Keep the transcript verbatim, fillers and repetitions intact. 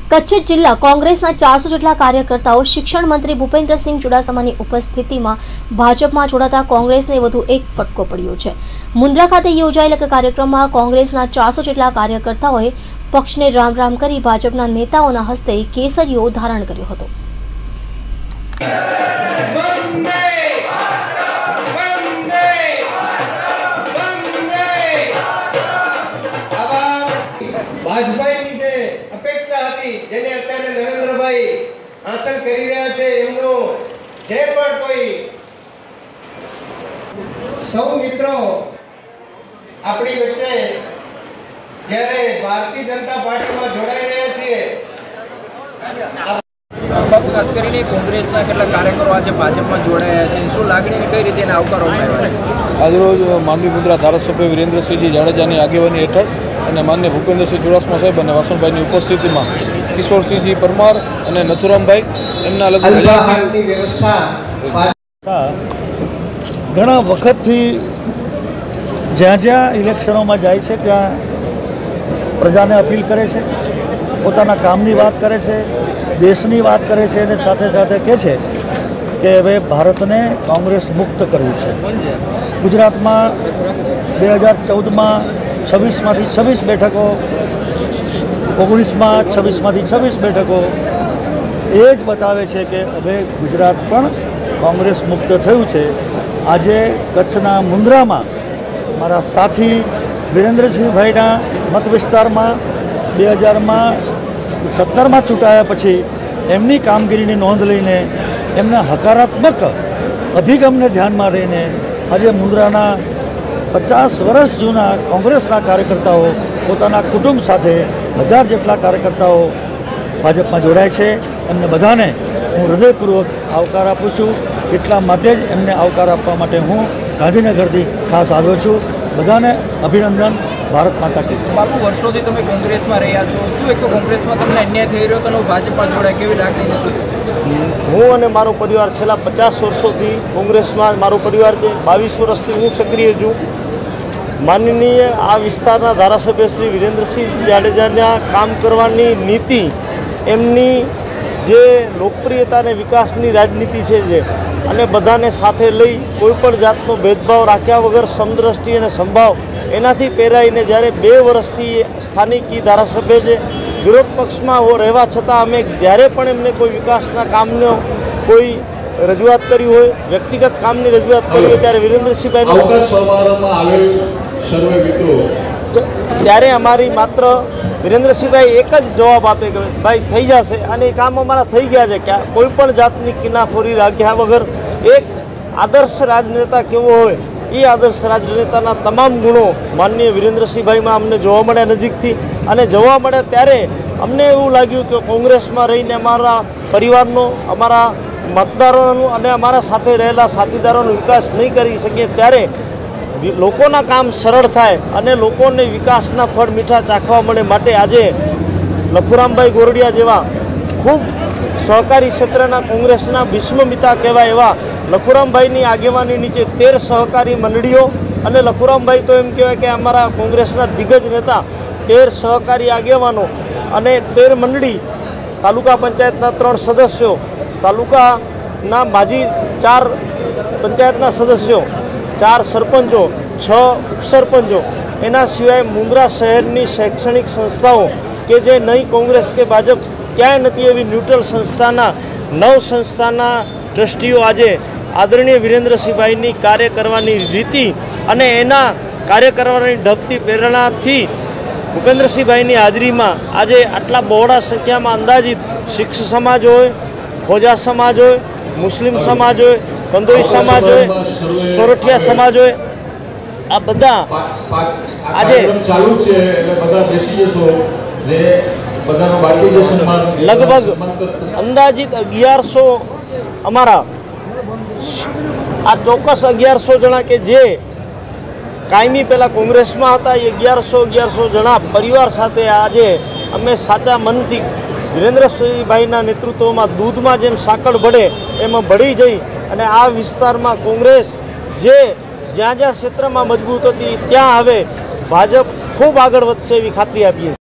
કચ્છ જિલ્લા કોંગ્રેસના ચારસો જેટલા કાર્યકર્તાઓ શિક્ષણ મંત્રી ભૂપેન્દ્રસિંહ ચુડાસમાની ઉપસ્થિતિમાં ભાજપમાં જોડાતા કોંગ્રેસને વધુ એક ફટકો પડ્યો છે। મુન્દ્રા ખાતે યોજાયેલા કાર્યક્રમમાં કોંગ્રેસના ચારસો જેટલા કાર્યકર્તાઓએ પક્ષને રામ રામ કરી ભાજપના નેતાઓના હસ્તે કેસરીઓ ધારણ કર્યો હતો। જેને અત્યારે નરેન્દ્રભાઈ હાંસલ કરી રહ્યા છે એમનો જે પણ કોઈ સૌ મિત્રો આપણી વચ્ચે જ્યારે ભારતીય જનતા પાર્ટીમાં જોડાઈ રહ્યા છીએ ખાસ કરીને કોંગ્રેસના કેટલાક કાર્યકરો આજે ભાજપમાં જોડાયા છે, શું લાગણીને કઈ રીતે એને આવકારવામાં આવ્યો છે? આજરોજ માંડવી મુન્દ્રા ધારાસભ્ય વિરેન્દ્રસિંહજી જાડેજાની આગેવાની હેઠળ અને માન્ય ભૂપેન્દ્રસિંહ ચુડાસમા સાહેબ અને વાસણભાઈની ઉપસ્થિતિમાં કિશોરસિંહજી પરમાર અને નથુરામભાઈ એમના લગભગ ઘણા વખતથી જ્યાં જ્યાં ઇલેક્શનોમાં જાય છે ત્યાં પ્રજાને અપીલ કરે છે, પોતાના કામની વાત કરે છે, દેશની વાત કરે છે અને સાથે સાથે કહે છે કે હવે ભારતને કોંગ્રેસ મુક્ત કરવું છે। ગુજરાતમાં બે હજાર ચૌદમાં છવ્વીસમાંથી છવ્વીસ બેઠકો, ઓગણીસમાં છવ્વીસમાંથી છવ્વીસ બેઠકો એ જ બતાવે છે કે હવે ગુજરાત પણ કોંગ્રેસ મુક્ત થયું છે। આજે કચ્છના મુન્દ્રામાં મારા સાથી વિરેન્દ્રસિંહભાઈના મત વિસ્તારમાં બે હજારમાં સત્તરમાં ચૂંટાયા પછી એમની કામગીરીની નોંધ લઈને એમના હકારાત્મક અભિગમને ધ્યાનમાં રહીને આજે મુન્દ્રાના પચાસ વર્ષ જૂના કોંગ્રેસના કાર્યકર્તાઓ પોતાના કુટુંબ સાથે હજાર જેટલા કાર્યકર્તાઓ ભાજપમાં જોડાય છે। એમને બધાને હું હૃદયપૂર્વક આવકાર આપું છું। એટલા માટે જ એમને આવકાર આપવા માટે હું ગાંધીનગરથી ખાસ આવ્યો છું। બધાને અભિનંદન। ભારત માતા કી જય। બાપુ, વર્ષોથી તમે કોંગ્રેસમાં રહ્યા છો, શું એક તો કોંગ્રેસમાં તમને અન્યાય થઈ રહ્યો તો ભાજપમાં જોડાય, કેવી લાગણીને શું? હું અને મારો પરિવાર છેલ્લા પચાસ વર્ષોથી કોંગ્રેસમાં મારો પરિવાર છે। બાવીસ વર્ષથી હું સક્રિય છું। માનનીય આ વિસ્તારના ધારાસભ્ય શ્રી વિરેન્દ્રસિંહ જાડેજાના કામ કરવાની નીતિ, એમની જે લોકપ્રિયતા અને વિકાસની રાજનીતિ છે જે અને બધાને સાથે લઈ કોઈપણ જાતનો ભેદભાવ રાખ્યા વગર સમદ્રષ્ટિ અને સંભાવ એનાથી પહેરાઈને જ્યારે બે વર્ષથી સ્થાનિક ધારાસભ્ય છે, વિરોધ પક્ષમાં રહેવા છતાં અમે જ્યારે પણ એમને કોઈ વિકાસના કામનો કોઈ રજૂઆત કરી હોય, વ્યક્તિગત કામની રજૂઆત કરી હોય ત્યારે વિરેન્દ્રસિંહભાઈ ત્યારે અમારી માત્ર વિરેન્દ્રસિંહભાઈ એક જ જવાબ આપે કે ભાઈ થઈ જશે અને એ કામ અમારા થઈ ગયા છે। કે કોઈ પણ જાતની કિનાફોરી રાખ્યા વગર એક આદર્શ રાજનેતા કેવો હોય એ આદર્શ રાજનેતાના તમામ ગુણો માનનીય વિરેન્દ્રસિંહભાઈમાં અમને જોવા મળ્યા નજીકથી અને જોવા મળ્યા ત્યારે અમને એવું લાગ્યું કે કોંગ્રેસમાં રહીને અમારા પરિવારનો, અમારા મતદારોનું અને અમારા સાથે રહેલા સાથીદારોનો વિકાસ નહીં કરી શકીએ ત્યારે લોકોના કામ સરળ થાય અને લોકોને વિકાસના ફળ મીઠા ચાખવા મળે માટે આજે લખુરામભાઈ ગોરડિયા જેવા ખૂબ સહકારી ક્ષેત્રના કોંગ્રેસના વિશ્વમિતા કહેવાય એવા લખુરામભાઈની આગેવાની નીચે તેર સહકારી મંડળીઓ અને લખુરામભાઈ તો એમ કહેવાય કે અમારા કોંગ્રેસના દિગ્ગજ નેતા, તેર સહકારી આગેવાનો અને તેર મંડળી, તાલુકા પંચાયતના ત્રણ સદસ્યો, તાલુકાના માજી ચાર પંચાયતના સદસ્યો, ચાર સરપંચો, છ ઉપસરપંચો, એના સિવાય મુન્દ્રા શહેરની શૈક્ષણિક સંસ્થાઓ કે જે નહીં કોંગ્રેસ કે ભાજપ ક્યાંય નથી એવી ન્યુટ્રલ સંસ્થાના નવ સંસ્થાના ટ્રસ્ટીઓ આજે આદરણીય વિરેન્દ્રસિંહભાઈની કાર્ય કરવાની રીતિ અને એના કાર્ય કરવાની ઢબતી પ્રેરણાથી ભૂપેન્દ્રસિંહભાઈની હાજરીમાં આજે આટલા બહોળા સંખ્યામાં અંદાજિત શીખ સમાજ હોય, ખોજા સમાજ હોય, મુસ્લિમ સમાજ હોય, કંદોઈ સમાજ હોય, સોરઠિયા સમાજ હોય, આ બધા આજે લગભગ અંદાજિત અગિયારસો અમારા આ ચોક્કસ અગિયારસો જણા કે જે કાયમી પહેલાં કોંગ્રેસમાં હતા એ અગિયારસો અગિયારસો જણા પરિવાર સાથે આજે અમે સાચા મનથી વિરેન્દ્રસિંહભાઈના નેતૃત્વમાં દૂધમાં જેમ સાકળ ભળે એમાં ભળી જઈ અને આ વિસ્તારમાં કોંગ્રેસ જે જ્યાં જ્યાં ક્ષેત્રમાં મજબૂત હતી ત્યાં હવે ભાજપ ખૂબ આગળ વધશે એવી ખાતરી આપીએ।